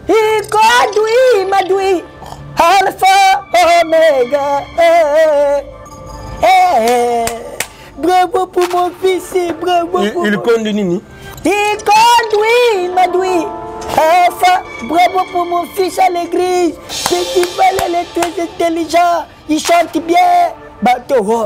Ikodui Madoui, Alpha Omega. Bravo pour mon fils, bravo pour il conduit Nini. Il conduit Madoui. Alpha, bravo pour mon fils à l'église. Petit balai, il est très intelligent. Il chante bien. Bateau.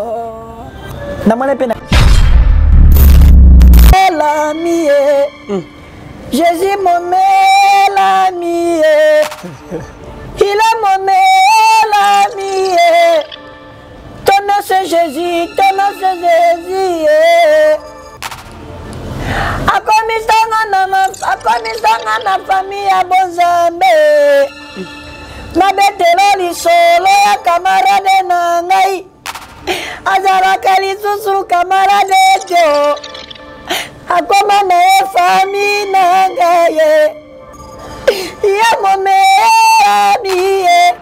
L'ami, Jésus mon ami, il est mon ami. Ton nom c'est Jésus, ton nom c'est Jésus. Akomisanga na famille ya bonzambe. Na betelo lisolo ya camarade na ngai. Azalaka lisusu camarade jo. Akoma na ye famille na ngai. Ya mome ami.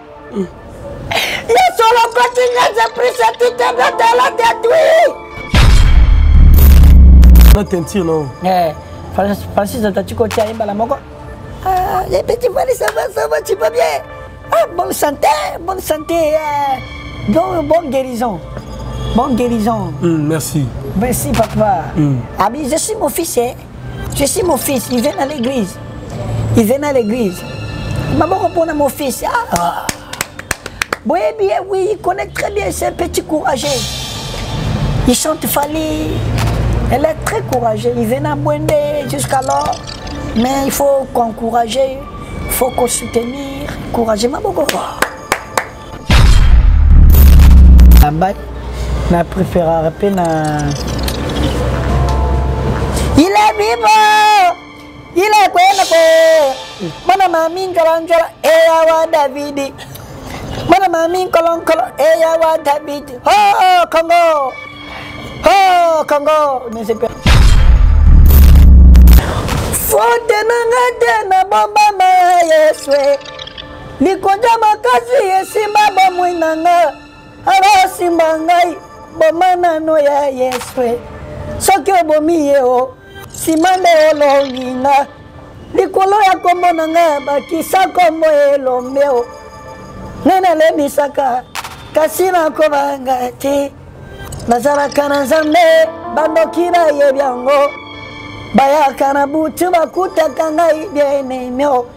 Ya solo continue de prier de la détruire. Non. Francis, tu continues à la moko. Ah, les petits frères, ça va, tu vas bien. Ah, bonne santé. Bonne guérison. Bonne guérison. Merci. Merci, papa. Ah, mais je suis mon fils, hein. Je suis mon fils, il vient à l'église. Maman répond à mon fils. Ah. Oui, bien, oui, il connaît très bien, c'est un petit courageux. Il chante Fali. Elle est très courageuse, il vient à Bwende jusqu'alors, mais il faut qu'encourager, il faut qu'on soutenir, encourager ma beaucoup. Je préfère rappeler il est vivant, il est quoi? Mon mamie Kalangala, et Awa David. Mon mamie Kalangala, et Awa David. Oh, Congo! Oh, Congo, mais c'est pas. Faut tenir na bomba ma yeswe. Likonja makazi yesimba bomwinanga. Alo simba ngai bomana no ya yeswe. Soki obomi yeo simande olonginga. Likolo ya kombo nanga bakisa kombo elombeo. Nena le misaka kasina kobanga te. Nazaraka na Nzambe bandokina yebyango bayaka na butu bakutaka ngai bien-aimé.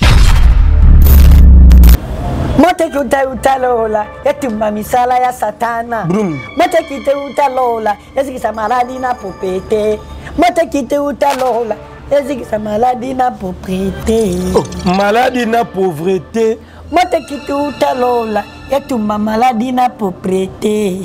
Moteki utalola yatumba misala ya satana. Moteki utalola yazikisa maladi na popete. Moteki utalola yazikisa maladi na pauvreté. Maladi na pauvreté. Moteki utalola yatumba maladi na pauvreté.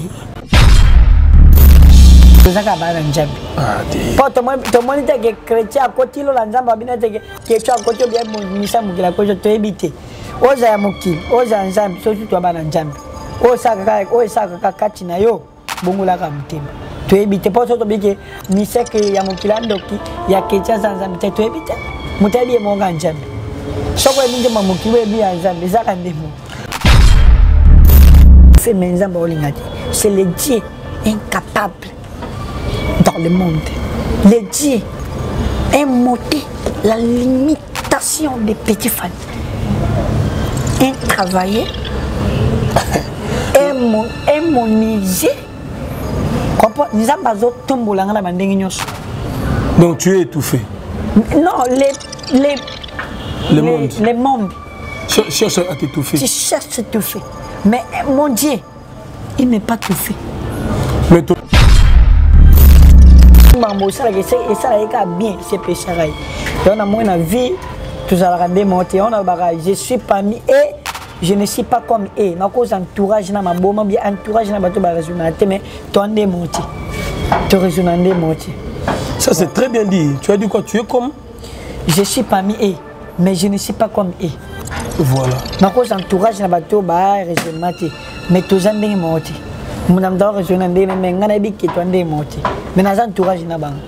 Pour tout le monde est chrétien à côté de l'ensemble, bien que à côté bien misa mukila ko to ebité. Oza mukil, oza nzambe so tu abana nzambe. Osaka kati na yo bongola ka mutema. To ebité pour to bike misa ke ya mukila ndoki ya kecha nzambe to ebité. Mutabi mo nga nzambe. Soko ebinje mamukiwe bi nzambe zaka ndemo. C'est nzambe olingati. C'est le Dieu incapable dans le monde. Le Dieu est monté la limitation des petits fans. Un travailleur est monisé. Donc tu es étouffé. Non, les membres. Cherche à t'étouffer. Tu cherches à t'étouffer. Mais mon Dieu, il n'est pas étouffé. Mais toi... Et ça a bien, c'est péché. On a moins de vie, tout ça a démonté. On a je suis parmi eux, je ne suis pas comme eux. Ma cause entourage na ma bombe, bien entourage na bateau barazunate, mais tu as démonté. Tu as démonté. Ça c'est très bien dit. Tu as dit quoi? Tu es comme? Je suis parmi eux, mais je ne suis pas comme eux. Voilà. Ma cause entourage na bateau barazunate, mais tu as démonté. Mon âme d'or est un démon, mais on a dit que tu as démonté. Mais dans l'entourage, il y a un.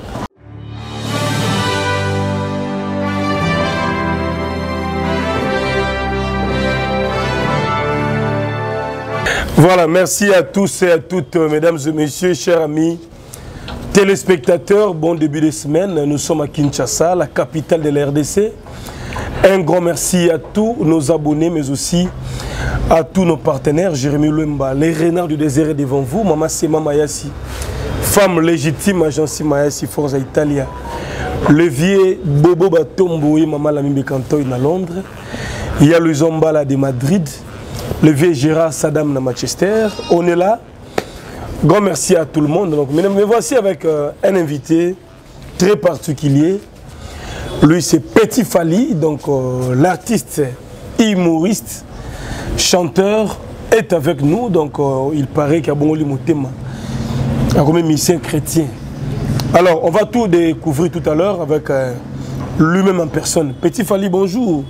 Voilà, merci à tous et à toutes, mesdames et messieurs, chers amis, téléspectateurs, bon début de semaine. Nous sommes à Kinshasa, la capitale de la RDC. Un grand merci à tous nos abonnés, mais aussi à tous nos partenaires. Jérémy Lemba, les renards du désert est devant vous. Maman Sema Mayasi, femme légitime, agence Mayasi, Forza Italia. Levier Bobo Batombo et Maman Lamimbe Kantoy à Londres. Il y a le Zombala de Madrid. Levier Gérard Saddam à Manchester. On est là. Grand merci à tout le monde. Donc, me voici avec un invité très particulier. Lui, c'est Petit Fally, donc l'artiste humoriste, chanteur, est avec nous. Donc, il paraît qu'il y a bon Motema, un musicien chrétien. Alors, on va tout découvrir tout à l'heure avec lui-même en personne. Petit Fally, bonjour.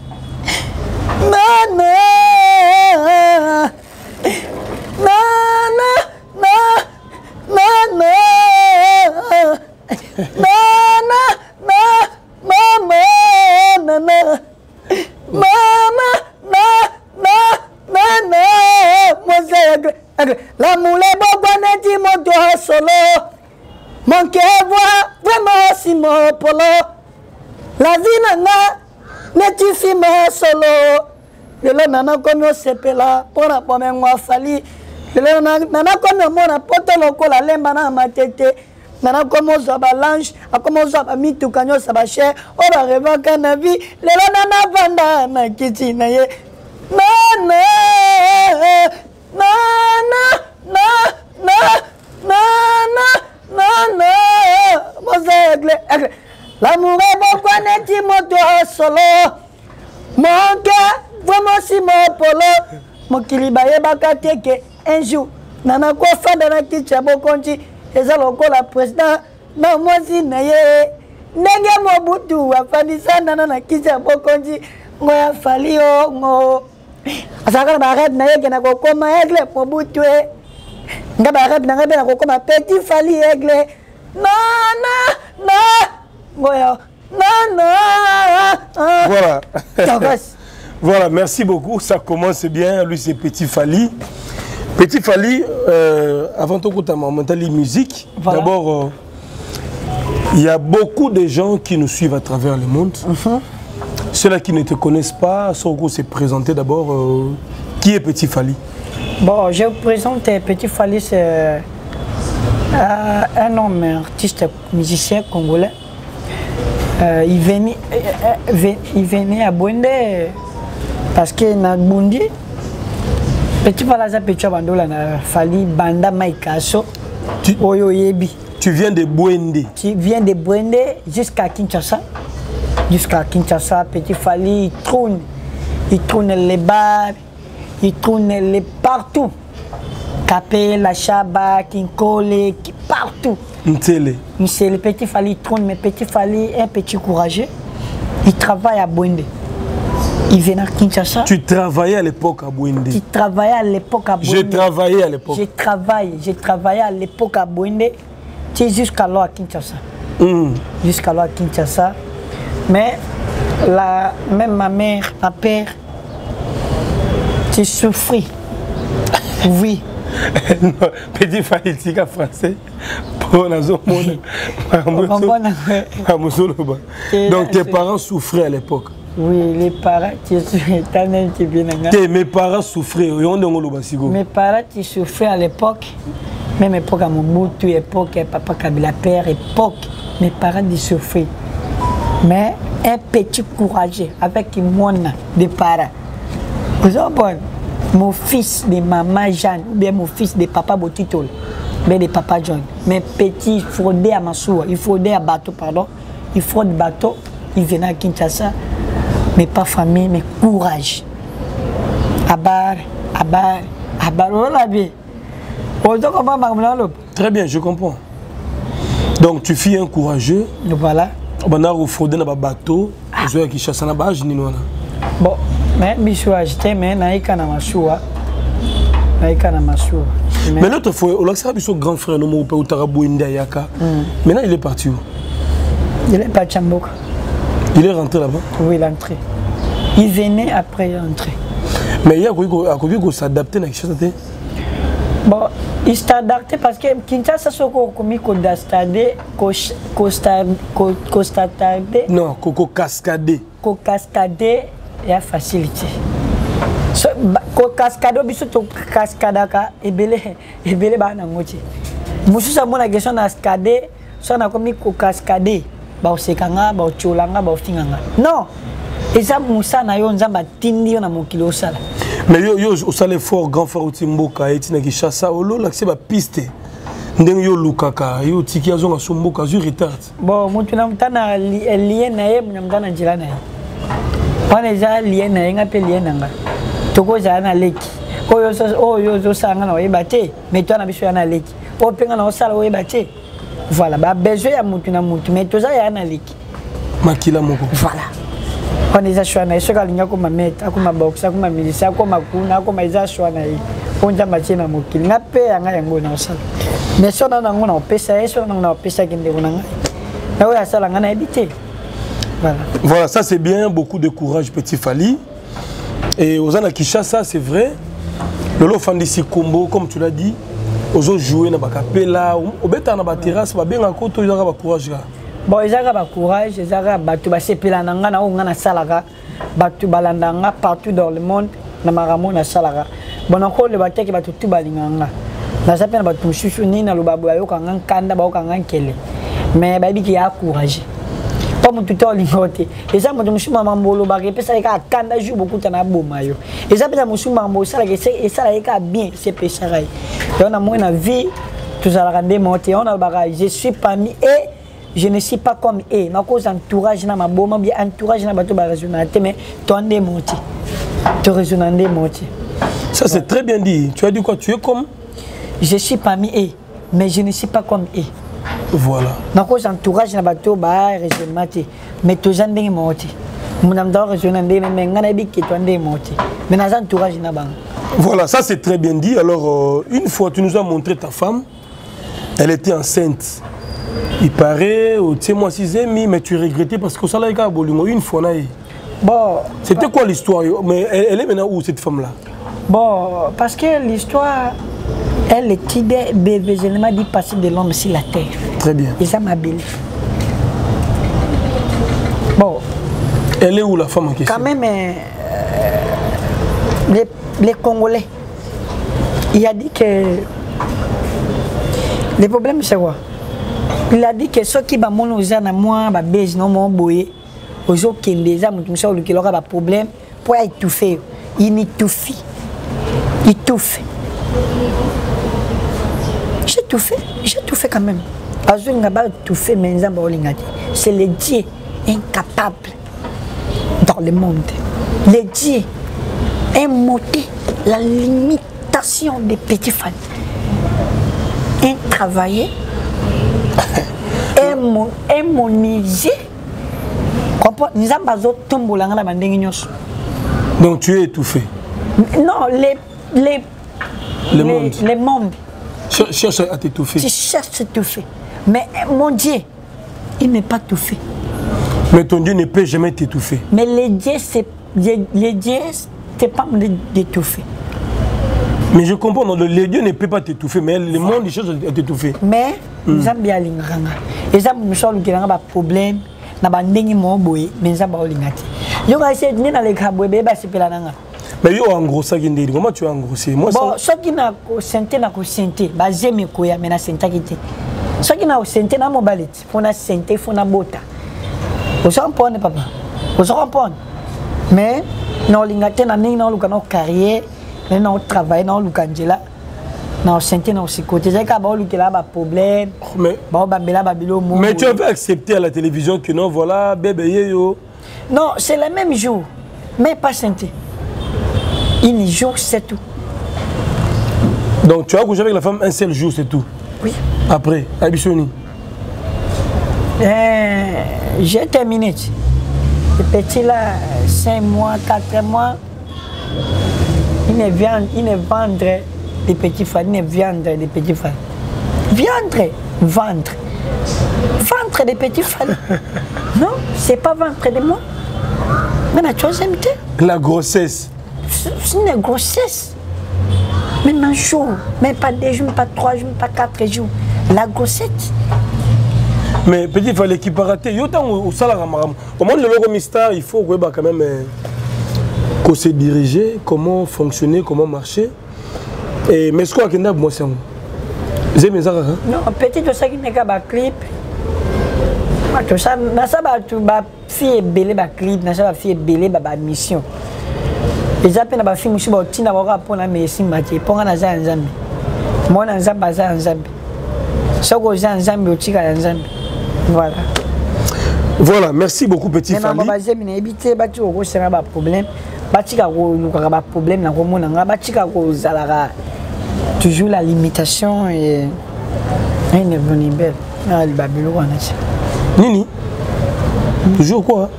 La moule bobane dit mon doigt solo. Mon cœur voit vraiment si mon polo. La vie nana n'est-tu si mon solo. Le nana comme on s'appelle pour la première fois Fally. Le nana comme on a porté le col à l'embana ma tête. Nana comme on s'en balanche, a comme on s'en mis tout canyon sa bachère. On va rêver qu'un avis. Le nana vanda na kiti na ye. Nana. L'amour est bon qu'on est dit mon doigt solo. Mon cœur, vraiment si mon polo. Mon kilibaye bakateke un jour. Nana quoi faire dans la kitchen bokonji. Et ça l'on la président. Non moi si naye. Nenge mo butu afadisa nana na kitchen bokonji. Ngoya Fally o ngo. Asaka ba rêve naye ke na ko koma aigle mo butu e. Nga ba rêve na ngabe na ko koma Petit Fally aigle. Non. Voilà. Voilà. Voilà, merci beaucoup. Ça commence bien. Lui, c'est Petit Fally. Petit Fally, avant tout, tu as mentalé musique. Voilà. D'abord, il y a beaucoup de gens qui nous suivent à travers le monde. Ceux-là qui ne te connaissent pas, Soko s'est présenté d'abord. Qui est Petit Fally? Bon, je vous présente Petit Fally, c'est un homme artiste musicien congolais. Il venait à Bwende parce que na Bundi Petit Fally a Petit Fally Banda Maikaso Oyo Yebi. Tu viens de Bwende? Tu viens de Bwende jusqu'à Kinshasa. Jusqu'à Kinshasa, Petit Fally il tourne les bars, il tourne les partout. Capé, la Chaba, Kinkole, partout. C'est le Petit Fally tourne, mais Petit Fally est un petit courageux. Il travaille à Bwende. Il vient à Kinshasa. Tu travaillais à l'époque à Bwende? Tu travaillais à l'époque à Bwende. J'ai travaillé à l'époque. J'ai travaillé à l'époque à Bwende. Tu es jusqu'à là à Kinshasa. Jusqu'à là à Kinshasa. Mais même ma mère, ma père, tu souffrais. Oui. Petit Fally, tu es français. Donc tes parents souffraient à l'époque? Oui, les parents, mes parents souffraient. Mes parents, tu souffraient à l'époque. Même époque à Mobutu, époque Papa Kabila Père, époque, mes parents ils souffraient. Mais un petit courageux avec moi des parents. Vous savez, mon fils de maman Jeanne, ou bien mon fils de papa Botitol, mais de papa John. Mais petit, il fraudait à Massoua, il fraudait à bateau, pardon. Il fraude bateau, il venait à Kinshasa, mais pas famille, mais courage. Abar, on l'a vu. Très bien, je comprends. Donc tu fais un courageux. Voilà. On a fraudé dans le bateau, on a Kinshasa na base ni non. Bon. Mais je suis agité, mais naïka na masua. Mais l'autre fois, on a vu son grand frère, nommé Bwende Yaka. Maintenant, il est parti où? Il est parti à Mboka. Il est rentré là-bas? Oui, il est rentré. Il venait après rentrer. Mais il y a quoi s'adapter à Kinshasa? Bon, il s'est adapté parce que Kinshasa, c'est comme il Non, Coco cascadé. cascader et à facilité. Cascade, biso to cascadaka et belé banangote. Mususa mona question na cascader, so na komi ko cascader, ba osekanga, ba ocholanga, ba ofinganga. Non. Et ça musa na yo nzamba tindi yo na mokilo osala. Mais yo osale fort grand frère Utimboka et tina ki chassa olo l'accès ba piste. Ndenge yo lukaka, yo tiki azonga somboka zu retard. Bon, mutu na mtana lien na ye, mtana njila na ye. Wana za lien na ye ngape lien nanga. Toko za na leki. Oyo zo sanga na oyeba te, mais toi na biso ya na leki. O penga na osala oyeba te. Voilà, ba besoin ya mutu na mutu, mais toza ya na leki. Makila moko. Voilà. On est à Chouana, et ce qu'on a comme mettre, comme ma boxe, comme ma milice, comme ma kuna, comme ma Chouana. On a matché dans mon kill. N'a pas un gars dans ça. Mais si on a un pesa, si on a un pesa qui est là, où ça l'a habité. Voilà, ça c'est bien, beaucoup de courage, petit Fally. Et aux Anna Kishasa, c'est vrai. Le lot fan d'ici combo, comme tu l'as dit, aux autres jouer dans la capella, au bêta dans la terrasse, va bien à côté, ils ont courage. Bon, ils ont courage, ils ont battu, c'est Pilananga, on a Salaga, battu Balandanga partout dans le monde, na Maramon na Salaga. Bon, encore le bateau qui va tout balinganga. Na sapena battu chouchouni na lubabu ayo kangan kanda ba kangan kele. Mais baby qui a courage. Pas mon tuteur lingote. Et ça, mon chou mamambolo barré, parce que kanda joue beaucoup de bomayo. Et ça, mon chou mambo, ça, et ça, bien, c'est pécharay. Et on a moins de vie, tout ça, la rendre monter, on a le barrage. Je suis parmi et je ne suis pas comme eux. Ma cause entourage na ma boma bien entourage na bato ba raisonnalité mais ton démonté. Tu raisonnes démonté. Ça c'est très bien dit. Tu as dit quoi? Tu es comme? Je suis parmi eux mais je ne suis pas comme eux. Voilà. Ma cause entourage na bato ba raisonnalité mais tu as démonté. Mon âme d'or raisonne mais ngana bi ki ton démonté. Mais na entourage na bang. Voilà, ça c'est très bien dit. Alors une fois tu nous as montré ta femme, elle était enceinte. Il paraît, tu sais, moi, 6e, mais tu regrettais parce que ça l'a été une fois. Bon. C'était quoi l'histoire? Mais elle est maintenant où cette femme-là? Bon, parce que l'histoire, elle est des éléments du passé de l'homme sur la terre. Très bien. Et ça m'a belle. Bon. Elle est où la femme en question? Quand même, les Congolais, il a dit que le problème c'est quoi? Il a dit que ceux qui ont des moi, des non mon boy, aux autres qui ont des âmes, qui ont des problèmes, pour étouffer. Il étouffe. Il étouffe. J'ai tout fait quand même. C'est les dieux incapables dans le monde. Les dieux immotés, la limitation des petits fans. Travailler. Émonisé. Donc tu es étouffé? Non, les membres. Cherche à t'étouffer. Tu cherches à t'étouffer. Mais mon Dieu, il n'est pas étouffé. Mais ton Dieu ne peut jamais t'étouffer. Mais les dieux, c'est pas d'étouffer. Mais je comprends, les dieux ne peuvent pas t'étouffer, mais le monde cherche à t'étouffer. Mais nous avons bien l'inganga. Et ça, nous sommes qui ont des problèmes, nous avons des problèmes, mais nous avons des problèmes. Nous avons essayé de faire des problèmes, mais c'est pas la langue. Mais yo en gros ça qui dit comment tu as engrossé moi bon ce qui n'a ko senté na ko senté ba zemi ko ya mena senta kiti ce qui n'a ko senté na mobilité faut na senté faut na bota on s'en prend papa on s'en prend mais non lingate na ningi na luka na carrière mais na travail na luka njela na senté na aussi côté ça ka ba luka là ba problème mais ba bela ba bilo mo mais tu avais accepté à la télévision que non voilà bébé yo non c'est le même jour mais pas senté. Un jour, c'est tout. Donc tu as couché avec la femme un seul jour, c'est tout? Oui. Après, Abissoni? J'ai terminé. Le petit là, 5 mois, 4 mois, il est vendre des petits frères, il est vendre des petits frères. Vendre des petits frères. Non, c'est pas vendre de moi. Mais la troisième été. La grossesse. C'est une grossesse. Même un jour, même pas 2 jours, pas 3 jours, pas 4 jours. La grossesse. Mais petit, il fallait qu'il parate. Il y a au salaire. Au moins, le logo Mistar, il faut quand même qu'on se diriger, comment fonctionner, comment marcher. Et mais ce qu'on a dit, moi, c'est un. Non, petit, tu sais qu'il n'y a pas de clip. Tu sais, tu as fait belé ba clip, tu as fait belé ba mission. Les appels na film aussi ba tina ba pour la messi mati pour na za nzambe. Moi na nzamba za nzambe. Soko za nzambe otika na nzambe. Voilà. Voilà, merci beaucoup petit Fally. Mais bazé mina éviter ba tu ko sera ba problème. Ba tika ko luka ba problème na ko mona nga ba tika ko zalaka. Toujours la limitation et une bonne belle. Ah le babilo on a. Nini? Toujours quoi?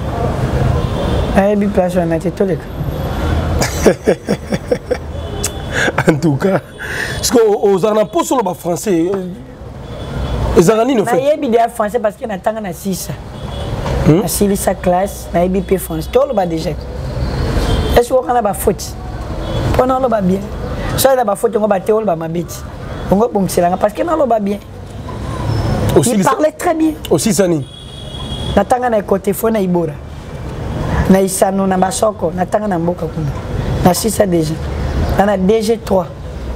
Eh bien place on a été tous les en tout cas, parce qu'aux Arnapos sur le français, les Aranines ont fait. Je suis français parce que je suis 6. Je suis sa classe, je suis français. Tout le monde déjà. Est-ce que vous avez une faute? On a le bien. Si vous avez une faute, on va battre le bête. On va bomber parce que on a bien. Il parlait très bien. Aussi Sani. Natanga na côté fo na ibora. Na isano na basoko, natanga na mboka kuna. Na sisa déjà. On a DG3.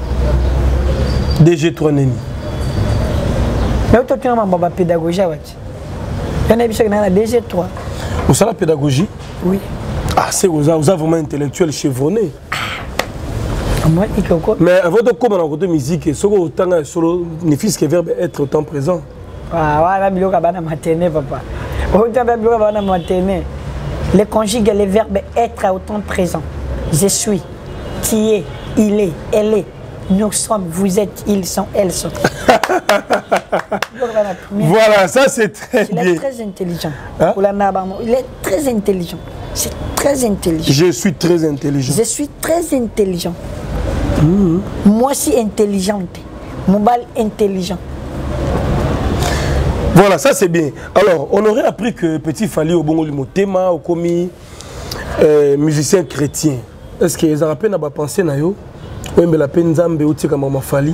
DG3 neni. Mais tu as une pédagogie. On a DG3. Vous savez la pédagogie? Oui. Ah, c'est vous avez vraiment intellectuel chevronné. Mais à votre comment on musique, ce que autant solo ne fils que verbe être autant présent. Ah, ouais, là, il materné, papa. Les conjugues, les verbes être autant présent. Je suis, qui est, il est, elle est, nous sommes, vous êtes, ils sont, elles sont. Voilà, ça c'est très bien. Il est très intelligent. Hein? Il est très intelligent. C'est très intelligent. Je suis très intelligent. Je suis très intelligent. Moi aussi intelligente. Mon bal intelligent. Voilà, ça c'est bien. Alors, on aurait appris que Petit Fally au bon limo thème au commis musicien chrétien. Est-ce que les Arabes n'ont pas pensé na yo? Oui, mais la peine Zambé ou tika Mama Fally.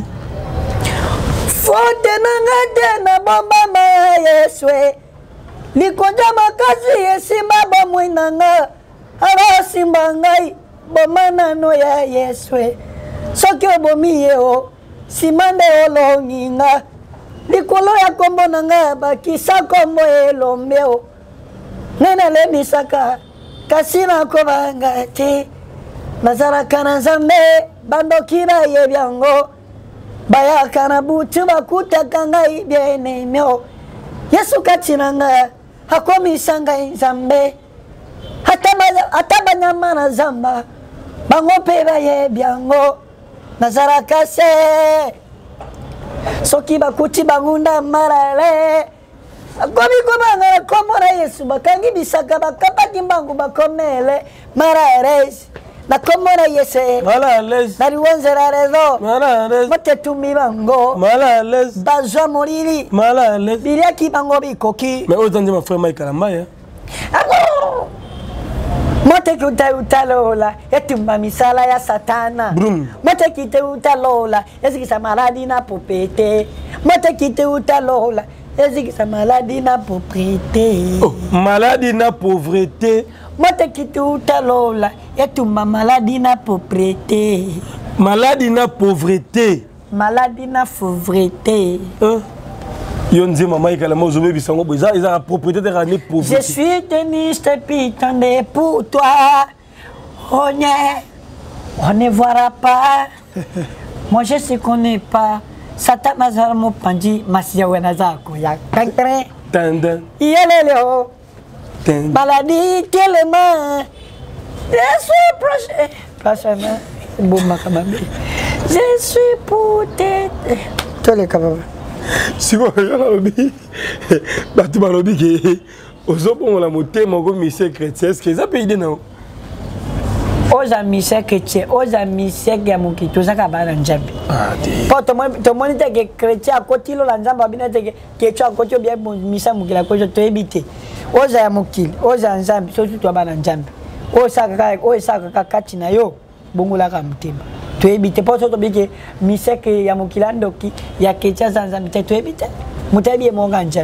Fote nanga na bomba ma Yeswe. Likonja makazi yesimba bomwe nanga. Ara simba ngai bomana no ya Yeswe. Soki obomi yeo simande olonginga. Likolo ya kombo nanga bakisa kombo elombeo. Nena le misaka kasina kobanga te. Nazara kana zambe bandokira yebyango. Baya kana butu bakuta kanga ibiene meo. Yesu katinanga hakomi sanga zambe. Hata banyama na zamba. Bango peba yebyango. Nazara kase. Soki bakuti bangunda marale. Komi komanga komora Yesu bakangi bisaka bakapati mbangu bakomele mararezi. Na komora Yese. Mararezi. Na riwonzera rezo. Mararezi. Mote tumi bango. Mararezi. Bazwa moriri. Mararezi. Biriaki bango bikoki. Mais aujourd'hui ma frère Mike Kalambaya. Ago. Mote kita utalola etumba misala ya satana. Brum. Mote kita utalola ezikisa maladi na popete. Mote kita utalola ezikisa maladi na pauvreté. Oh, maladie na pauvreté. Mote kita utalola etumba maladi na pauvreté. Maladie na pauvreté. Maladi na pauvreté. Yonzi mama ikalama ozobe bisango boza ils ont la propriété de ramener pauvreté. Je suis teniste pitande pour toi. On ne verra pas. Moi je sais qu'on n'est pas. Sata mazar mo panji masia wenaza ko ya kankre. Tanda. Yeleleo. Tanda. Maladie tellement. Je suis proche. Bouma kabambe. Je suis pour tête. Tous les kababa. Si vous avez batu balobi ke ozobongo la motema ko mission chrétien est-ce que ça peut aider non? Oza mission chrétien, oza mission ya mukito zaka bana nzambe. Ah ti. Po to monite ke chrétien akoti lo la nzamba bina te ke tu akoti bien mission mukila ko to ebite. Oza ya mukili, oza nzambe so tu to bana nzambe. Oza kaka kati na yo bongola ka mutema. Tu ebite po so to bike mission ke ya mukilando ki ya kecha zanzambe te to ebite. Mutabi e monga nzambe.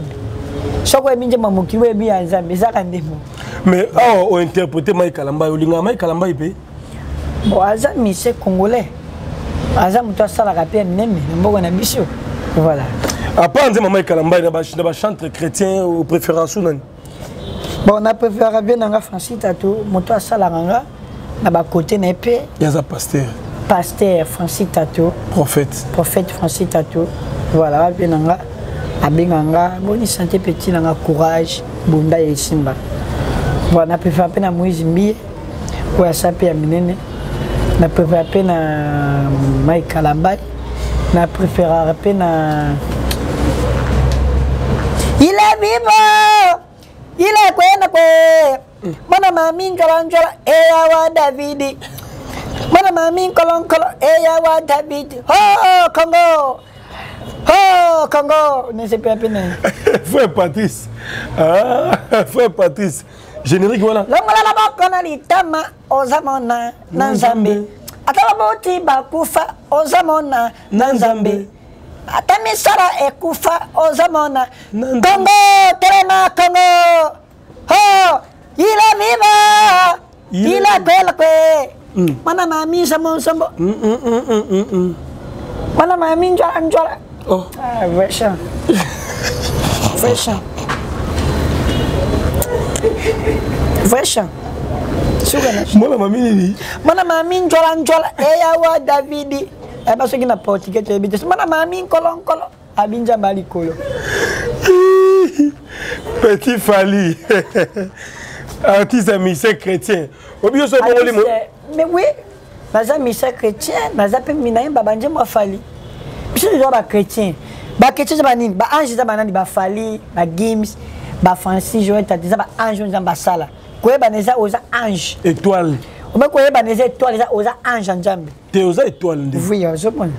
soko ebinje mamuki we bi anzambe ezaka ndemo mais on interpréter Mike Kalamba olinga Mike Kalamba ipe bon azami c'est congolais azami to sala rapia neme mboko na biso voilà à part nzema Mike Kalamba na ba chantre chrétien ou préférence ou nani bon on a préféré bien nga Francis Tato moto sala nga na ba côté na epé yaza pasteur Francis Tato prophète Francis Tato voilà bien nga abenganga boni santé petit nga courage bunda yesimba voilà na préféré pe na Moïse Mbi ou ya sape ya minene na préféré pe na Mike Kalamba na préféré pe na il est vivant il est quoi mana mami njola eya wa Davidi mana mami kolon eya wa David Congo ne sais pas peine frère Patrice générique voilà longola la bakona litama ozamona na Nzambe atala boti bakufa ozamona na Nzambe atami sara ekufa ozamona Congo telema Congo il est vivant il est quoi mana mami sambo mana mami njola oh vrai chant mana mami njola eya wa Davidi eba soki na portugais to ebite mana mami kolon abinja bali kolo petit Fali artiste musicien chrétien obio so bongoli mo mais oui naza musicien chrétien naza pe minaye babanje mo Fali biso zo ba chrétien ba nini ba ange za banani ba Fali ba Gims ba Francis Joël Tatiza ba ange nzamba sala koyeba neza oza ange étoile on koyeba neza étoile za oza ange nzambe te oza étoile ndi oui je pense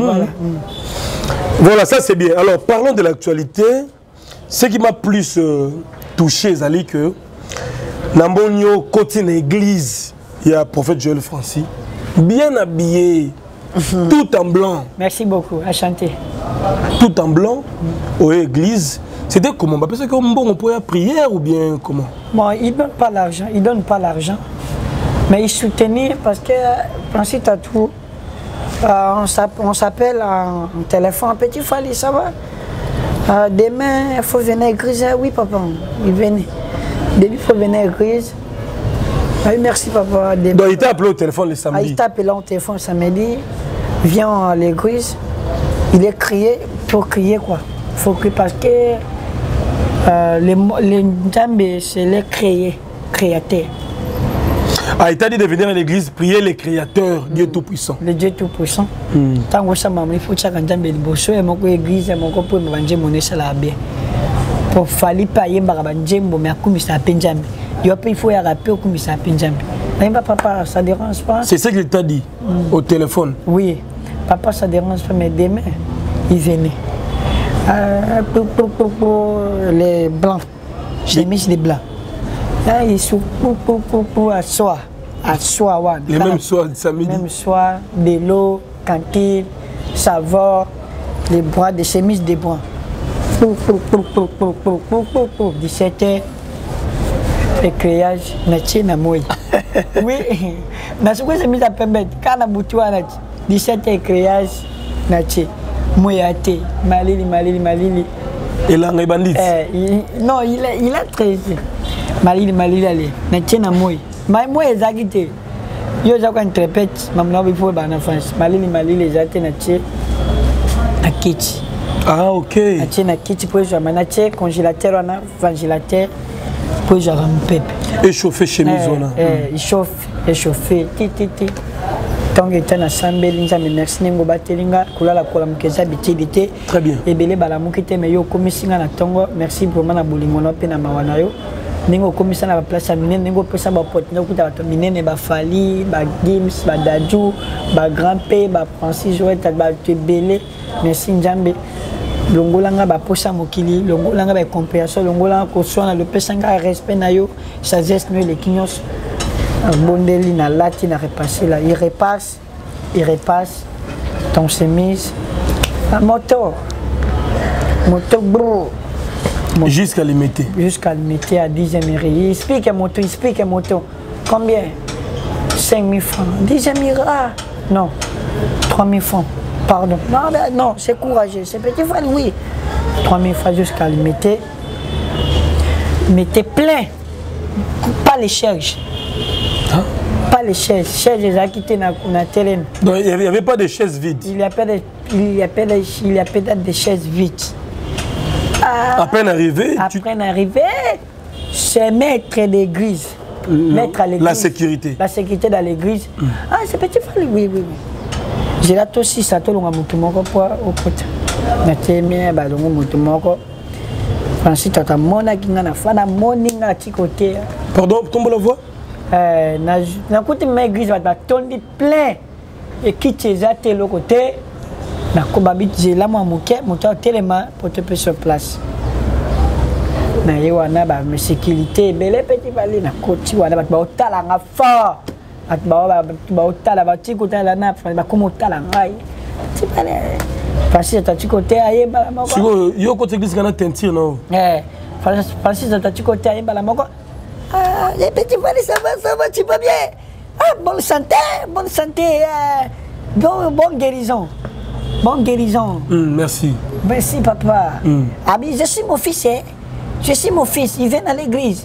voilà ça c'est bien alors parlons de l'actualité ce qui m'a plus touché Zali que Nambonio côté l'église il y a prophète Joël Francis bien habillé tout en blanc merci beaucoup à chanter tout en blanc aux églises. C'était comment? Parce que on peut prier ou bien comment? Bon, il donne pas l'argent, mais il soutenait parce que Francis Tatou, on s'appelle en téléphone, petit Fali, ça va? Demain, il faut venir à l'église. Oui, papa, il venait. Demain, il faut venir à l'église. Oui, merci, papa. Donc, il t'a appelé au téléphone le samedi? Il t'a appelé au téléphone le samedi. Viens à l'église. Il est crié pour crier quoi. Il faut crier parce que les Nzambe, c'est les créateurs. Ah, il t'a dit de venir à l'église prier les créateurs, Dieu Tout-Puissant. Le Dieu Tout-Puissant. Tant que ça m'a dit, il faut que ça Nzambe le bosso et mon église et mon copain me vendre mon échelle bien. Pour fali payer barabandjembo mais comme ça Nzambe. Il faut y rappeler comme ça Nzambe. Mais papa, ça dérange pas. C'est ce qu'il t'a dit au téléphone. Oui. Papa, ça dérange pas, mais demain, il venait. Les blancs, j'ai mis les blancs. Là, ils sont à soi. Les mêmes soirs samedi. Même soir, de l'eau, cantine, savon, les bras, des chemises de bois. 17h, éclairage, nature, namoui. Oui, mais ce que c'est mis à permettre, quand on a bouté 17 éclairage, nature. Mouyate, Malili. Et là, on est bandit. Non, il a traité. Malili, allez. Nature, namoui. Moi, j'ai agité. Je vais interpréter, il faut en France. Malili, les athées, nature, à Kitsch. Ah, ok. Nature, na Kitsch, pour jouer. Nature, congélateur, on a ventilateur, pour jouer un peuple. Échauffé chemise, on a. Échauffé, titi. Tant que tu as assemblé, merci Nengo Batelinga, Kulala Kolamkeza Bitilité. Très bien. Et Belé Balamukite, mais yo commissionnaire na Tongo, merci pour mana bolingono pe na mawanayo. Nengo commissionnaire na place amine, Nengo pesa ba pot, Nengo kuta ba minene ba Fali, ba Gims, ba Dadju, ba Grand P, ba Francis Joël, ba Belé, merci Nzambe. Longolanga ba posa mokili, longolanga ba compréhension, longolanga ko soana le pesanga respect na yo, sagesse no les kinyos. Bondeli na lati na repassé là, il repasse ton chemise, moto bro, Jusqu'à limiter. Jusqu'à limiter à 10e riz. Explique moto. Combien? 5 000 francs. 10e riz. Ah, non. 3 000 francs. Pardon. Non, c'est courageux. C'est petit frère, oui. 3 000 francs jusqu'à limiter. Mettez plein. Pas les charges. Hein? Pas les chaises. Chaises, j'ai quitté dans la télé. Donc il n'y avait pas de chaises vides. Il y a peut-être des chaises vides. À peine arrivé. C'est maître d'église. Maître à l'église. La sécurité. La sécurité dans l'église. Ah, c'est petit frère, oui. J'ai là aussi, ça te l'a monté mon copain au côté. Mais bien, bah, donc, mon copain. Francis, tu as mon agina, fana morning à côté. Pardon, tombe la voix? Na côté de l'église, va tourner plein. Et quitter ça, t'es l'autre côté. Na kobabit, j'ai là, mon téléma pour te sur place. Na yewana, bah, mais sécurité, belle petit balai, na côté, wana, bah, au talanga fort. Au talanga, bah, tu côté la nappe, bah, comme au talanga. Tu parles. Francis, tu as côté aïe, bah, la moko. Yo côté l'église, qu'on a teinture, non? Francis, tu as côté aïe, bah, la moko. Ah, les petits valets, ça va, tu vas bien. Ah, bonne santé, bonne guérison. Bonne guérison. Merci. Merci, papa. Ah, mais je suis mon fils, hein. Je suis mon fils, il vient à l'église.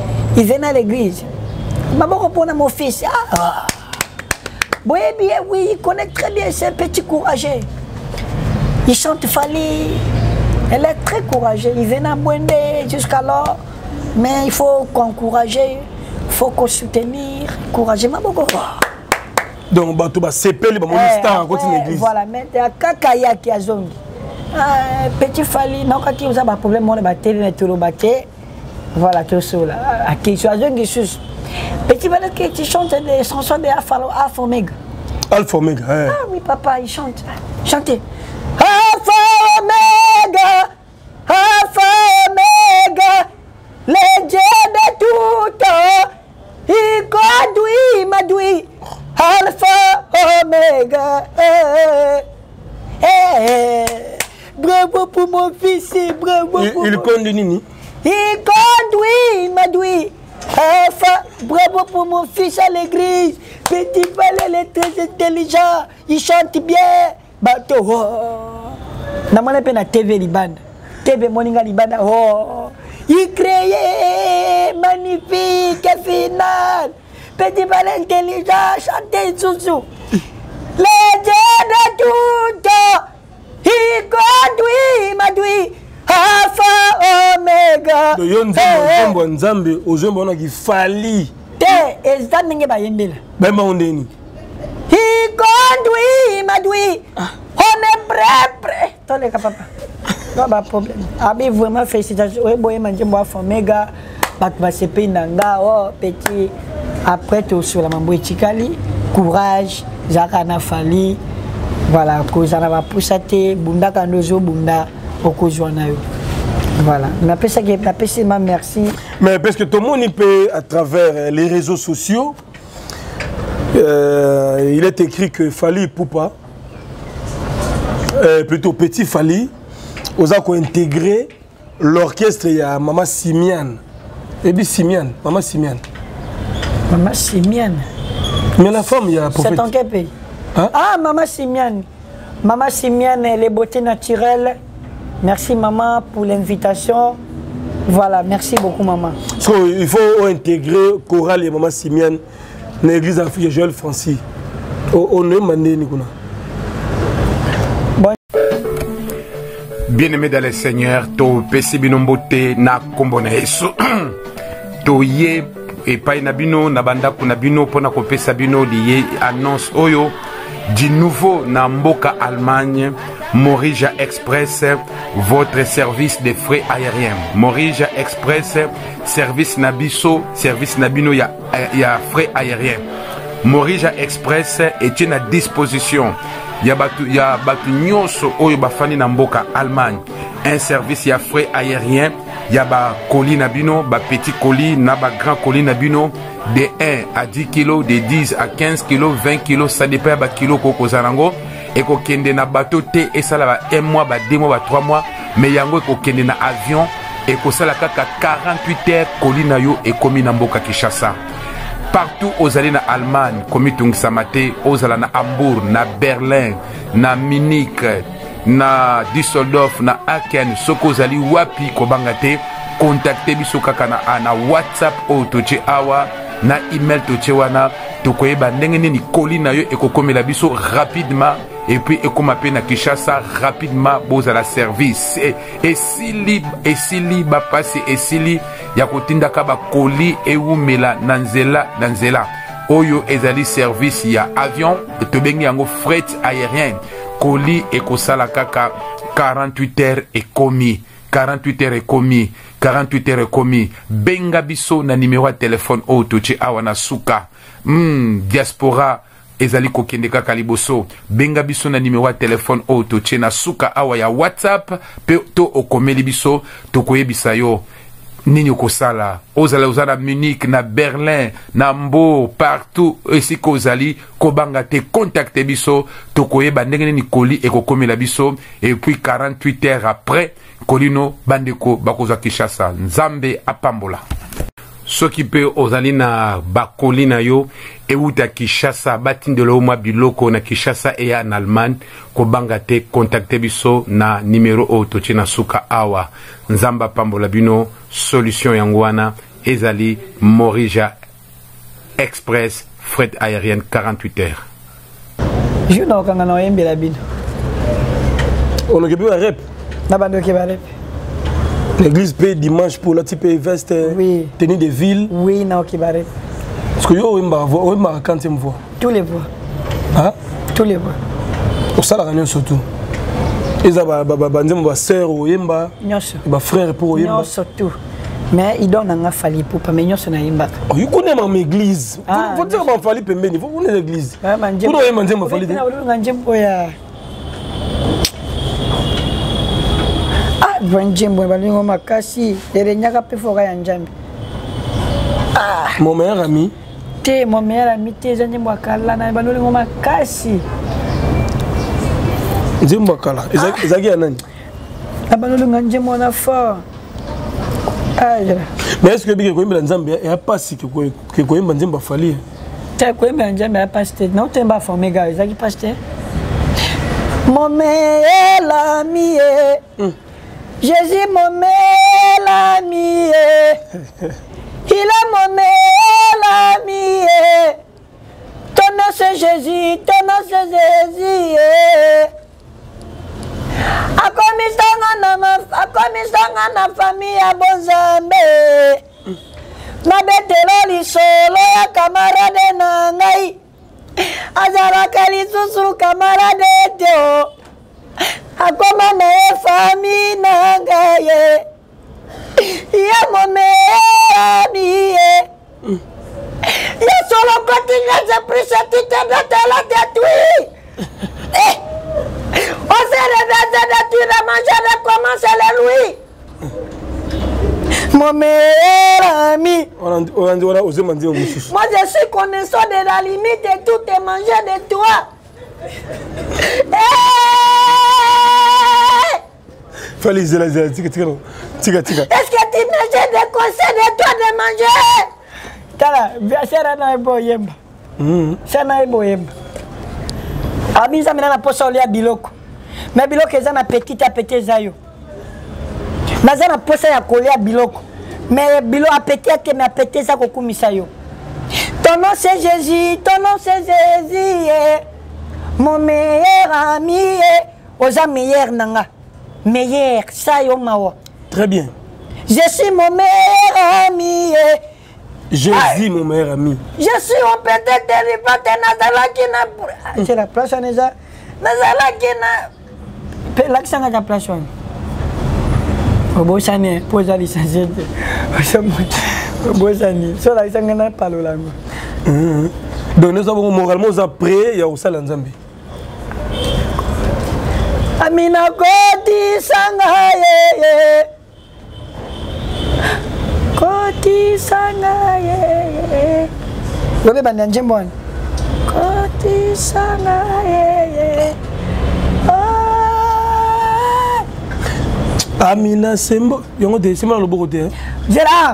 Maman répond à mon fils. Ah. Oui, bien, oui, il connaît très bien, c'est un petit courageux. Il chante Fali. Elle est très courageuse. Il vient à Bouende jusqu'alors. Mais il faut encourager, il faut soutenir, encourager. Donc, tu vas s'épeler, mon histoire, continue l'église. Voilà, mais il y a Kakaya qui a zongi. Petit Fali, non, quand il y a un problème, on va battre, voilà, tout ça là. Qui soit zongi, petit Fali qui chante des chansons de Alpha Omega. Alpha Omega, Ah oui, papa, il chante. Chantez. Alpha Omega, Alpha Omega. Les dieux de tout temps, il conduit, m'adoui, Alpha, Omega. Bravo pour mon fils, bravo pour il conduit Nini. Il conduit, m'adoui, Alpha, bravo pour mon fils à l'église. Petit Valé, il est très intelligent, il chante bien. Bateau, Namane pe na TV Liban, TV Moninga Liban, il créait magnifique final. Petit Valé intelligent, chanter sous. Les dieux de tout temps, il conduit, m'adoui, Alpha, Omega. De yon nzambe, ozombo na ki fali. Te, ezda ninge ba yembela. Bema ondeni. Il conduit, m'adoui. On est prêt. Tole ka papa. Non, pas de problème. Abi vraiment félicitations. Oui, boy, manger moi Omega. Bat va se pinanga. Oh, petit. Après tout sur la mambo Chikali. Courage. Zakana Fali. Voilà. Kozana va pousser. Bunda kandozo bunda. Okozwana yo. Voilà. On appelle ça merci. Mais parce que tout le monde peut à travers les réseaux sociaux. Il est écrit que Fali Poupa. Plutôt Petit Fali. Vous avez intégré l'orchestre, il y a Maman Simiane. Et puis Simiane, Maman Simiane. Maman Simiane. Mais la femme, il y a C'est en quel pays? Hein? Ah, Maman Simiane. Maman Simiane, les beautés naturelles. Merci maman pour l'invitation. Voilà, merci beaucoup maman. Il faut intégrer Chorale et Maman Simiane dans l'église de Joël Francis. On est mandé Nicolas. Bien-aimé dans le Seigneur, to pesi binombote na kombo na Yesu. To ye e pai na bino na bandaku na bino pona ko pesa bino lié annonce oyo du nouveau na mboka Allemagne, Morija Express, votre service de frais aériens. Morija Express, service na biso, service na bino ya frais aériens. Morija Express est à disposition. Ya batu nyonso oyo bafani na mboka Allemagne. Un service ya frais aérien, ya ba colis na bino, ba petit colis na ba grand colis na bino de 1 à 10 kg, de 10 à 15 kg, 20 kg, ça dépend ba kilo koko zanango et ko kende na bateau te et ça là ba 1 mois, ba 2 mois, ba 3 mois, mais yango ko kende na avion ekosala kaka 48 heures koli na yo ekomi na mboka Kinshasa. Partout ozali na Allemagne komi tungisama te, ozala na Hambourg, na Berlin, na Munich, na Düsseldorf, na Aachen, soko ozali wapi kobanga te, contacte biso kaka na WhatsApp o toche awa, na email toche wana, tokoyeba ndenge nini koli na yo ekokomela biso rapidement, et puis ekoma pe na Kinshasa rapidement boza la service et sili ba passer et sili ya kotinda ka ba koli eumela nanzela oyo ezali service ya avion to bengi yango fret aérien koli ekosala kaka 48 heures ekomi 48 heures ekomi benga biso na numéro ya téléphone o toche awa na suka diaspora ezali kokende kaka liboso benga biso na numéro ya téléphone o toche na suka awa ya WhatsApp pe to okomeli biso tokoyebisa yo nini okosala ozala na Munich, na Berlin, na Hambourg, partout esika ozali kobanga te contacte biso tokoyeba ndenge nini koli ekokomela biso et puis 48 heures après kolino bandeko bakozwa Kinshasa. Nzambe apambola soki pe ozali na bakoli na yo euta Kinshasa batindelo mwa biloko na Kinshasa eya na Allemagne kobanga te contacte biso na numéro o toche na suka awa. Nzamba pambola bino solution yango wana ezali Morija Express fret aérienne 48 heures. Juno kanga na oyembela bino on okebi wa rep na bando ke ba rep. L'église paye dimanche pour la type veste, oui. Tenue de ville. Oui, non, qui barre. Parce que yo, on m'a quand tu me vois. Tous les voix. Hein? Tous les voix. Pour ça, la réunion surtout. Ils ont ma sœur ou yemba. Ma frère pour yemba. Non, surtout. Mais ils donnent un fali pour pas mais sur na yemba. Oh, you connais mon église. Faut dire ma fali pembeni. Vous connaissez l'église. Vous doyez manger ma fali. Banjembo balingo makasi erenyaka pe foka ya njambi. Mon meilleur ami. Te mon meilleur ami te zanjembo akala na balingo makasi. Njembo akala. Ezaki ya nani? Balingo njembo na fort. Mais est-ce que bige koyemba nzambe ya pasi ke koyemba njembo fali? Te koyemba njambe ya pasi non temba formé gars ezaki pasteur. Mon meilleur ami Jésus mon meilleur ami, il est mon meilleur ami. Ton nom c'est Jésus, ton nom c'est Jésus. Akomisanga na famille ya bonzambe. Na betelo lisolo ya camarade na ngai. Azalaka lisusu camarade teo. Akoma na famille nangaye ya mon meilleur ami ya solo continue de prier de la détruire on se réveille de détruire de manger de commencer le louis mon meilleur ami moi je suis connaissant de la limite de tout et manger de toi. Fallait tika. Est-ce que tu manges des conseils de toi de manger? Tala, c'est na boyemba. C'est na boyemba. Abisa mina na poso lia biloko. Mais biloko ezana petit à petit zayo. Nazana poso ya kolia biloko. Mais biloko appétit mais appétit ça kokumisa yo. Ton nom c'est Jésus, ton nom c'est Jésus. Mon meilleur ami, oza meilleur nanga. Meilleur, ça yo mawa. Très bien. Je suis mon meilleur ami. Jésus, mon meilleur ami. Je suis un peut-être dérivateur Nazalaki na. C'est la place à Neza. Nazalaki na. L'accent à la place. Obosane, posa licencié. Obosane, so la licencié na parle langue. Donc nous avons moralement après, il y a aussi l'Anzambi. Amina koti sangaye, koti sangaye. Lobe bananje mbona. Koti sangaye. Amina Sembo, yongo te Sembo le bokote. Gérard.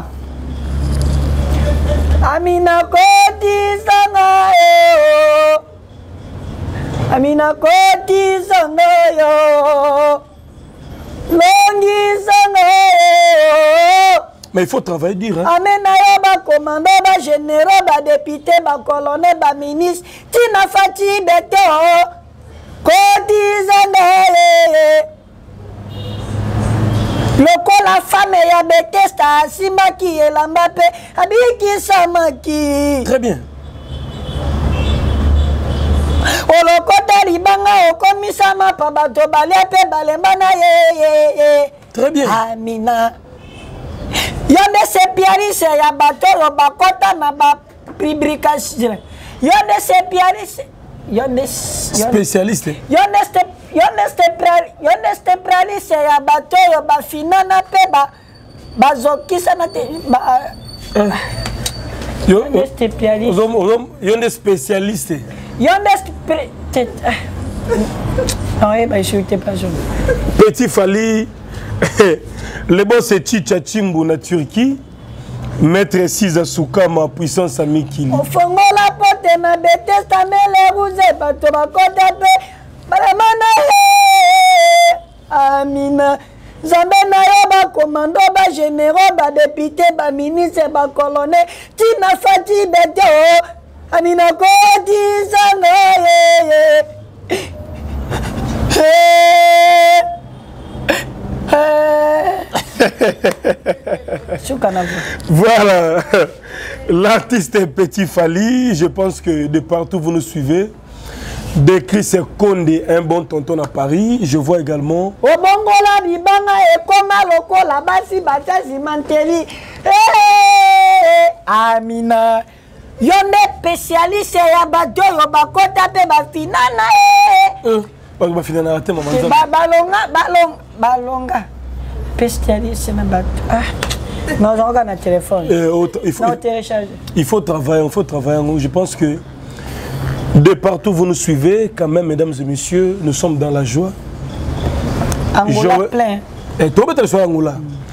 Amina koti sanga yo. Amina koti sanga yo. Longi sanga yo. Mais il faut travailler dur. Hein? Amena yo ba commando ba généraux ba député ba colonel ba ministre tina fati bete o. Koti sanga yo. Loko la femme ya Bethesda simaki elamba pe abiki samaki. Très bien. Olokota libanga okomisama pa bato balia pe balembana ye. Très bien. Amina. Yonde se piarise ya bato yo bakota na ba publication. Yonde se piarise. Yonde spécialiste. Yonde ste praline ya bato yo ba finana pe ba zokisa na te ba yonde spécialiste. Yonde spécialiste. Non, je n'étais pas jeune. Petit Fali, le bon c'est Chicha Chimbu na Turquie. Maître Siza Soukama, puissance à Mikili. Au fond, la porte na Bethesda, mais les rouges, bateau, ma côte à paix. Amina. Zambena yoba commando ba généraux ba député ba ministre ba colonel tina fati bete o Amina ko di sanga Voilà, l'artiste est Petit Fali. Je pense que de partout vous nous suivez. De Chris Condé, un bon tonton à Paris. Je vois également. Obongola bibanga ekoma lokola basi batasi manteli. Amina. Yonde spécialiste ya bato yo bakota pe ba finana Pas ba finana te maman. Balonga. Spécialiste na bato. Non, j'en regarde le téléphone. Il faut travailler, Je pense que de partout vous nous suivez, quand même, mesdames et messieurs, nous sommes dans la joie. Angola plein. Et toi, tu es Angola.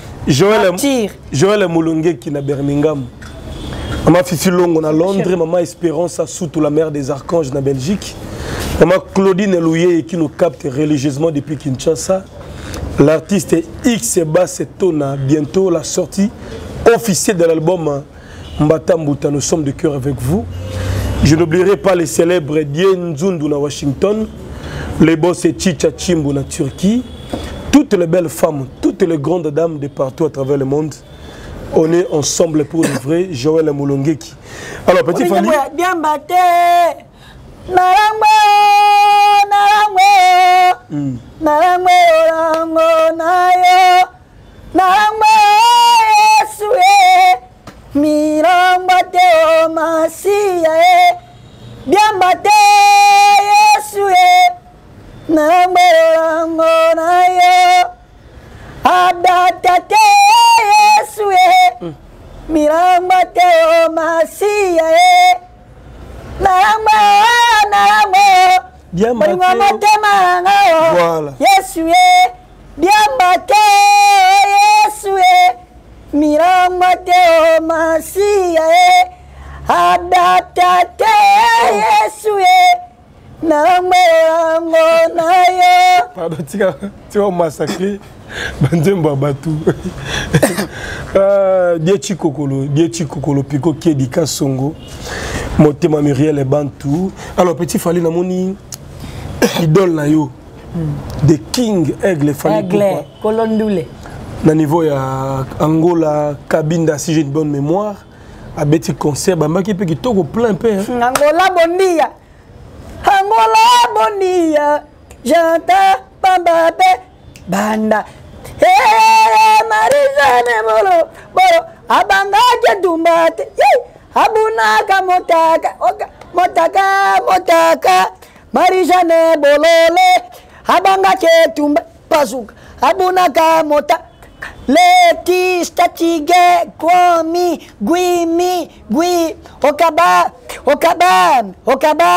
Joël Moulongue qui est à Birmingham. Maman Fifi Longo à Londres, maman Espérance à Soutou, la mère des archanges en Belgique. Maman Claudine Elouye qui nous capte religieusement depuis Kinshasa. L'artiste X Bassetona, bientôt la sortie officielle de l'album Mbata Mbuta. Nous sommes de cœur avec vous. Je n'oublierai pas les célèbres Dien Zundu na Washington, les boss Chicha Chimbu na Turquie, toutes les belles femmes, toutes les grandes dames de partout à travers le monde. On est ensemble pour le vrai Joël Moulongeki. Alors, Petit Fali. Bien batté. Mirambate masia bien bate Yesue namberango na yo adatate Yesue mirambate masia nambe bien bate voilà Yesue bien bate Yesue Mirambate masia adatate Yesue namberango nayo. Pardon, tu vas massacrer Bandemba Batou. Dieti Kokolo, Pico Kiedika Songo, Motema Muriel et Bantou. Alors, Petit Fali Namoni, idole na yo, The King Aigle Fali. Aigle, Kolondoule. Na niveau ya Angola, Kabinda, si j'ai une bonne mémoire, à Betty Concert, Bamaki Peki Togo plein père. Angola Bondia, j'entends Bambape, Banda. Marizane Bolo, Abanga Dumbate, Abunaka Motaka, Marizane Bolole, Abanga Tumba, Pasuka, Abunaka Motaka. Leti, statige, kwami, guimi, gui,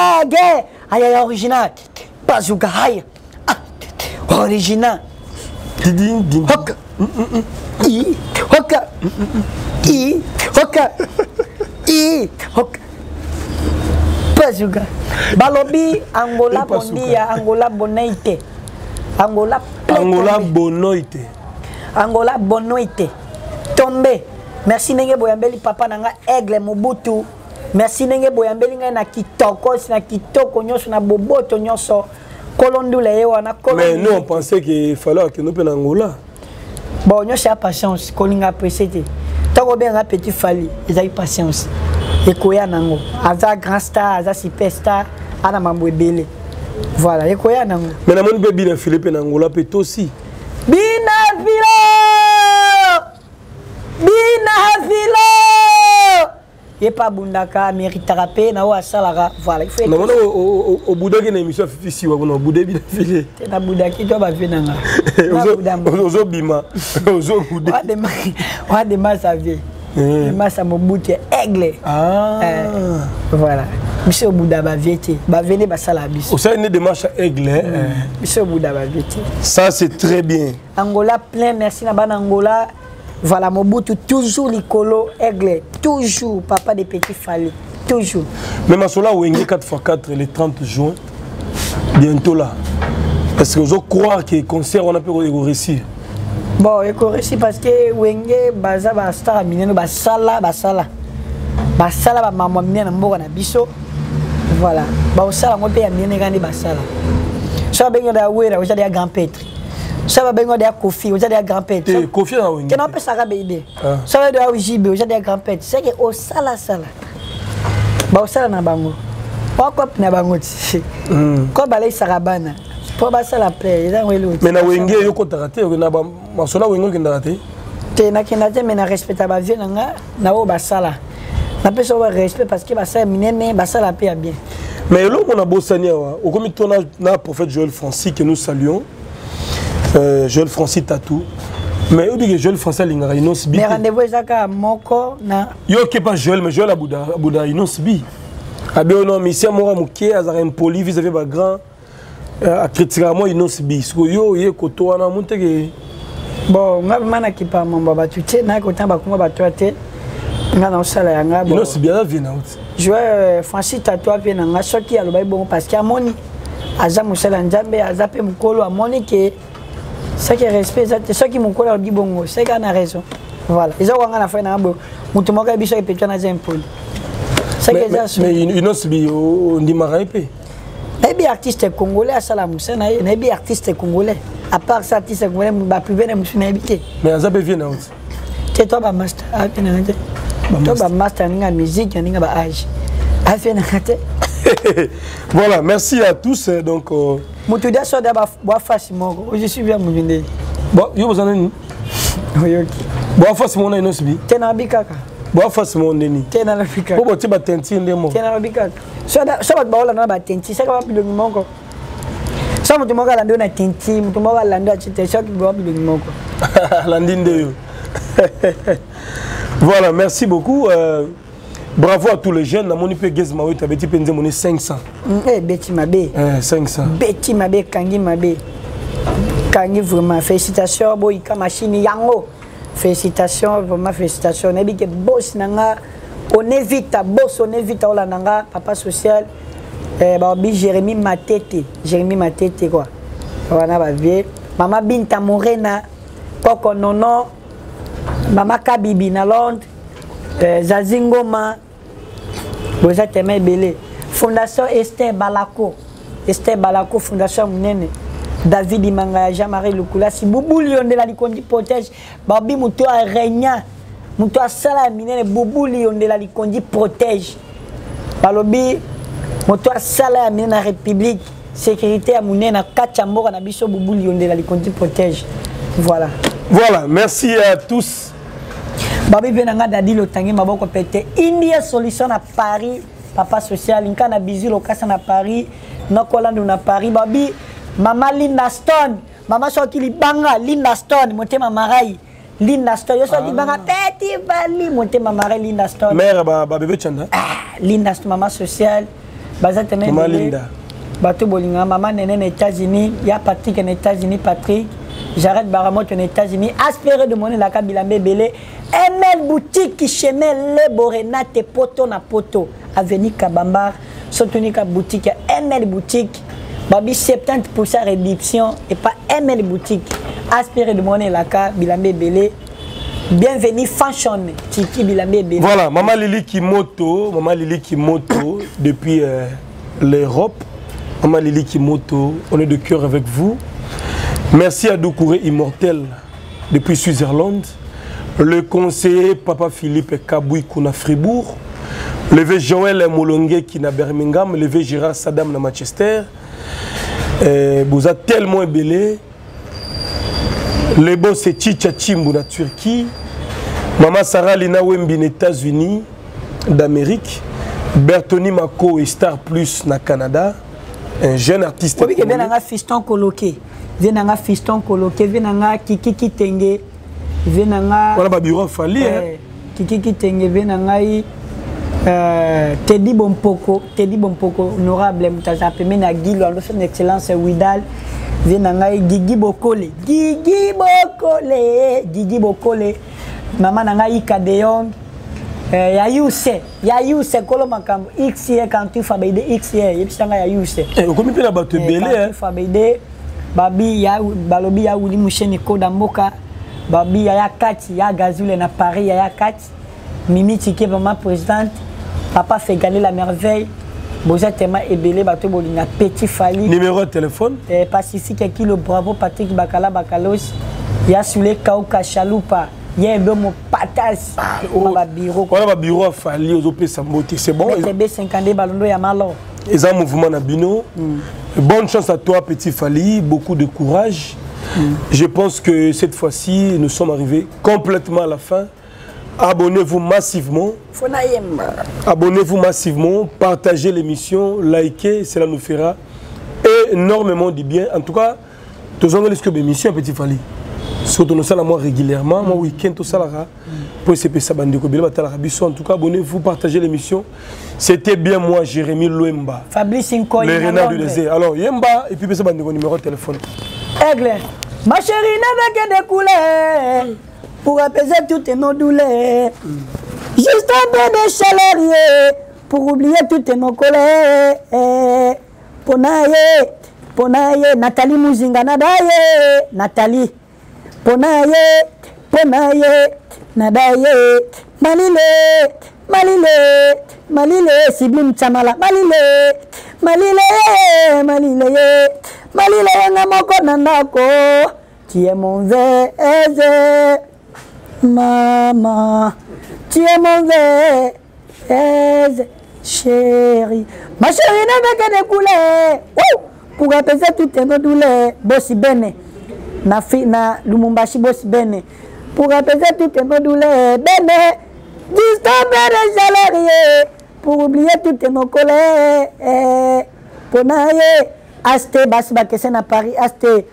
okabage. Aïe, original. Bazooka, aïe. Original. Hoka. I. Hoka. I. Hoka. I. Hoka. Pazuka. Balobi Angola bondia, Angola bonaite. Angola bonoite. Angola bonoite. Tombe. Merci nenge boyambeli papa nanga Aigle Mobutu. Merci nenge boyambeli ngai na kitoko nyonso na boboto nyonso. Kolondula yewa na kolondula. Mais nous on pensait qu'il fallait que nous prenions Angola. Bon, nous avons patience, kolinga apprécié. Tant que bien un petit fali, ils ont patience. Et koya nango. Aza grand star, aza superstar, ana mambo ebele. Voilà, et koya nango. Mais na mon bébé na Philippe na Angola peut aussi. Bina Vilo. Et pas bundaka méritera pe na wa salara. Voilà, il faut. Na mona au Bouddha qui na émission fifi wa bona Bouddha bi filé. Te na Bouddha ki to ba venanga. Ozo bima. Ozo Bouddha. Wa de massa vie. Massa Mobutu Aigle. Ah. Voilà. Monsieur Bouddha ba vieti. Ba venez ba sala biso. Au sein de marche Aigle. Monsieur Bouddha ba vieti. Ça c'est très bien. Angola plein merci na ban Angola. Voilà, Mobutu, toujours Nicolo Aigle, toujours papa des petits Fali, toujours. Mais Masola Wenge 4x4 le 30 juin, bientôt là. Parce que je crois que le concert, on a pu réussir. Bon, il faut réussir parce que Wenge, Baza, Basta, Mineno, Basala, Maman Minena, Mboga, Biso. Voilà. Basala, mon père, Minena, Basala. Ça va bien d'avoir, vous avez un grand pêtre. Ça va bien de Kofi, vous avez un grand-père. Kofi na Wenge. Qui n'a pas ça rabédé. Ça va de Jibe, vous avez un grand-père. C'est que au sala. Ba au sala na bango. Pas quoi na bango. Quoi balai sarabana. Pour ba sala play, ils ont welu. Mais na Wenge yo ko taraté, na ba masola Wenge ki ndaraté. Te na kinate mais na respecta ba vie na o ba sala. Na pe so respect parce que ba sala minene ba sala pe bien. Mais là on a bossania wa. Au comité na prophète Joël Francis que nous saluons. Joël Francis Tatou. Mais où dit Joël Francis Lingara Inos Bi. Mais rendez-vous ezaka moko na. Yo ke pas Joël mais Joël Abouda Inos Bi. Abé non monsieur mora muké azara impoli vis-à-vis ba grand a critiquer moi Inos Bi. So yo ye koto wana munteke. Bon, ngabana ki pa mamba batute na ko tamba kuma batute. Ngana osala yanga bon. Inos Bi a vient out. Joël Francis Tatou a vient nga soki aloba bon parce que amoni aza musala nzambe aza pe mukolo amoni ke ce qui est respect, c'est ce qui m'a dit bon, c'est qu'on a raison. Voilà. Ils ont fait un peu. Mais une autre vie, on dit Maraïpé. Les artistes congolais à Salamoussa, les artistes congolais. À part ça, artistes congolais, je plus bien habité. Mais à Zabé vient out. C'est toi, master. Toi, master, tu as musique, tu as âge. Voilà, merci à tous. Donc, Moutouda soda bois face moko. Je suis bien mounde. Bon, yo vous en avez. Oui. Bois face mon eno sibi. Tena bikaka. Bois face mon neni. Tena bikaka. Bobo ti ba tenti ndemo. Tena bikaka. Soda baola na ba tenti, saka ba bilongi moko. Ça mutu moko lando na tenti, mutu moko lando a chite shaki ba bilongi moko. Landinde yo. Voilà, merci beaucoup. Bravo à tous les jeunes. Na moni pe Gezma oui, tu avais penze moni 500. Betty Mabé. 500. Betty Mabé, Kangi Mabé. Kangi vraiment félicitations boyika machine yango. Félicitations, vraiment félicitations. Nebi ke boss nanga on évite ola nanga papa social babi Jérémy Matete quoi. Wana ba vie. Mama Binta Morena Koko Nono. Mama Kabibi na Londres. Zazingoma. Vous êtes aimé belé. Fondation Esther Balako, Fondation Munene. David Imanga, Jean-Marie Lukula, si Boubou Lion de la Likondi protège, Babi Moutou a Régna, Moutou a Salamine, Boubou Lion de la Likondi protège. Balobi, Moutou a Salamine la République, sécurité à Mounene, à Kachamora, Nabiso Boubou Lion de la Likondi protège. Voilà. Voilà, merci à tous. Babi Benanga Dadi Lotangi Maboko Pété. India Solution à Paris. Papa social. Inka na bizi lokasa na Paris. Nokolando na Paris. Babi. Mama Linda Stone. Mama Soki Libanga. Linda Stone. Monte Mamarai. Linda Stone. Yo Soki Libanga. Petit Bali. Monte Mamarai Linda Stone. Mère bébé Chanda. Linda Stone. Mama social. Bazatene. Mama Linda. Bato Bolinga. Maman Nene aux États-Unis. Ya Patrick aux États-Unis. Patrick. j'arrête Baramoto aux États-Unis, aspiré de monnaie la Kabilambe Belé, ML boutique qui chemin le Borenate poto na poto, avenue Kabambar, Sotonika boutique, ML boutique, babi 70% réduction et pas ML boutique, aspiré de monnaie la Kabilambe Belé. Bienvenue Fashion, Tiki Bilambe Belé. Voilà, Maman Lili Kimoto depuis l'Europe. Maman Lili Kimoto, on est de cœur avec vous. Merci à Doucouré Immortel depuis Switzerland. Le conseiller Papa Philippe Kaboui Kuna Fribourg. Le V Joël Molongue qui na Birmingham. Le V Gérard Saddam na Manchester. Vous êtes tellement ébélé. Le boss c'est Chicha Chimbu na Turquie. Maman Sarah Lina Wembi aux États-Unis d'Amérique. Bertoni Mako et Star Plus na Canada. Un jeune artiste. Oui, il y a un fiston coloqué. Il y a un fiston coloqué. Il y a un Kiki Kitenge. Il y a un. Voilà, Babiro Fali. Kiki Kitenge. Il y a un. Teddy Bompoko. Teddy Bompoko. Honorable Moutaza. Pemena Guilo. Son excellence Widal. Il y a un Gigi Bokole. Gigi Bokole. Gigi Bokole. Maman Nanga Ika de Jong. Yayouse kolo makambo XY quand tu fabeide XY yebisanga yayouse okomi pe na bato belé fabeide babi ya balobi ya uli musheni koda mboka babi ya kati ya gazule na Paris ya kati Mimi Tike maman présidente papa fait gagner la merveille boza tellement ebelé bato bolinga Petit Fali numéro de téléphone Pacifique Kilo Bravo Patrick Bakala Bakalos ya Sule Kauka Chalupa. Il y a un patas bureau. Voilà, le bureau a fallu aux OP Samboté. C'est bon. Ils ont un mouvement Nabino. Bonne chance à toi, Petit Fali. Beaucoup de courage. Je pense que cette fois-ci, nous sommes arrivés complètement à la fin. Abonnez-vous massivement. Abonnez-vous massivement. Partagez l'émission. Likez. Cela nous fera énormément du bien. En tout cas, tous les gens qui ont l'émission, Petit Fali. Surtout nous sommes régulièrement, mon week-end tout ça là. Pour ces petits bandits en tout cas, abonnez-vous, partagez l'émission. C'était bien moi, Jérémy Loemba. Fabrice Inkoy. Le renard du désert. Alors Yemba et puis ces bandits numéro de téléphone. Aigle, ma chérie n'avait que des couleurs pour apaiser toutes nos douleurs. Juste un peu de chaleur pour oublier toutes nos colères. Ponaye, Nathalie Mouzinga Nadaye, Nathalie. Ponaye, Nadaye, Malile, Siblim Chamala, Malile, Namoko Nandako, tu es mon zé, maman, tu es mon zé, chérie, ma chérie n'a pas de couleur, pour apaiser toutes nos douleurs, Bossi Bene. Na Lumumbashi Boss Bene pour apaiser toutes nos douleurs Bene juste un peu de chaleur pour oublier toutes nos colères Ponaye Aste Basi Bakese na Paris Aste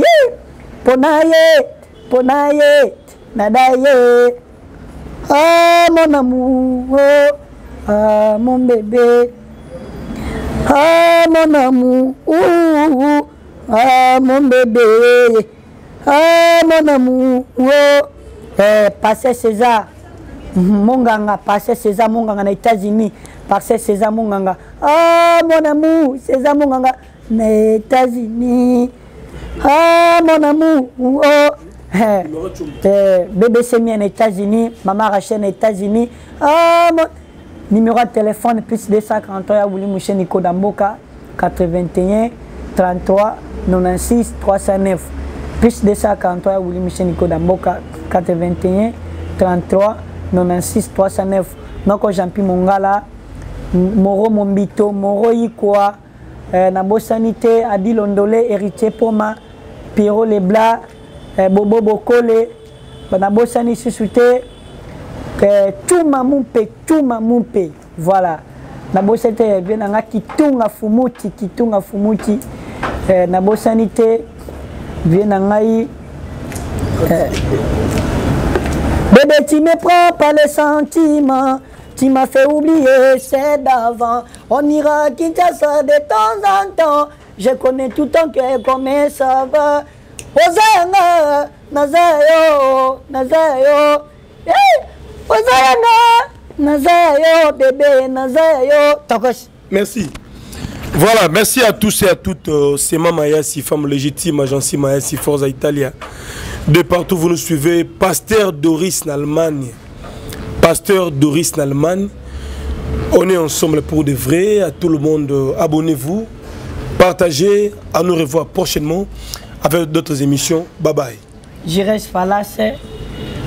Ponaye Nadaye ah mon amour ah mon bébé ah mon amour ah mon bébé ah mon amour, passé César, Monganga, passé César Monganga aux États-Unis, passé César Monganga, ah mon amour, César Monganga aux États-Unis, ah mon amour, bébé Semi aux États-Unis, maman Rachel aux États-Unis, ah mon numéro de téléphone plus 243 à Wuli Mouché Nico Damboka 81 33 96 309. Plus de 243 Willy Michel Nico Damboka 81 33 96 309. Noko Jampi Mongala Moro Mombito Moro Ikwa Nabo Sanité Adi Londolé Héritier Poma Pierrot Lebla Bobo Bokole Nabo Sani Susute Tuma Mumpe voilà Nabo Sanité Vienanga Kitunga Fumuti Nabo Sanité Vienangaï. Bébé, tu me prends pas les sentiments. Tu m'as fait oublier, c'est d'avant. On ira à Kinshasa de temps en temps. Je connais tout ton cœur, comment ça va. Ozayanga, Nazayo, Nazayo. Ozayanga, Nazayo, bébé, Nazayo. Tokos. Merci. Voilà, merci à tous et à toutes. C'est Mama Yassi, femme légitime, agence Mayassi, Forza Italia. De partout, vous nous suivez. Pasteur Doris Nalman. Pasteur Doris Nalman. On est ensemble pour de vrai. À tout le monde, abonnez-vous, partagez. À nous revoir prochainement avec d'autres émissions. Bye bye. Jires Falasse.